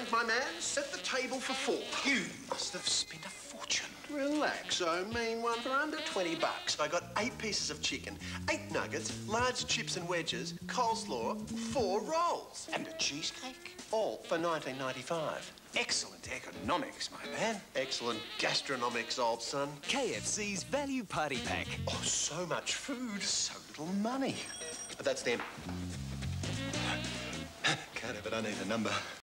And, my man, set the table for four. You must have spent a fortune. Relax, I mean one for under 20 bucks. I got 8 pieces of chicken, 8 nuggets, large chips and wedges, coleslaw, 4 rolls. And a cheesecake? All for $19.95. Excellent economics, my man. Excellent gastronomics, old son. KFC's Value Party Pack. Oh, so much food, so little money. But that's them. Can't have it, I need a number.